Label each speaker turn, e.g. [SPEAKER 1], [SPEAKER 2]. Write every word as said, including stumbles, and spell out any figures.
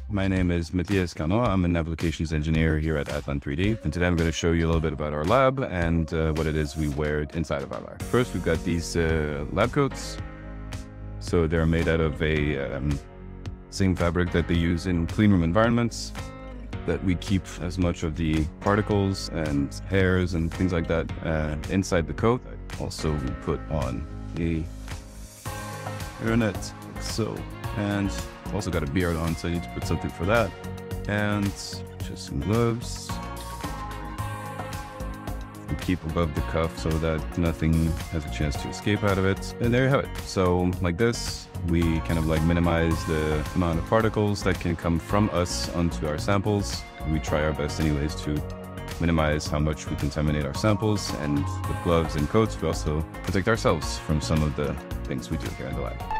[SPEAKER 1] My name is Matthias Carnoy. I'm an applications engineer here at ATLANT three D. And today I'm going to show you a little bit about our lab and uh, what it is we wear inside of our lab. First, we've got these uh, lab coats. So they're made out of a um, same fabric that they use in clean room environments, that we keep as much of the particles and hairs and things like that uh, inside the coat. Also, we put on a hairnet, like so, and also got a beard on, so I need to put something for that. And just some gloves. We keep above the cuff so that nothing has a chance to escape out of it. And there you have it. So like this, we kind of like minimize the amount of particles that can come from us onto our samples. We try our best anyways to minimize how much we contaminate our samples, and with gloves and coats we also protect ourselves from some of the things we do here in the lab.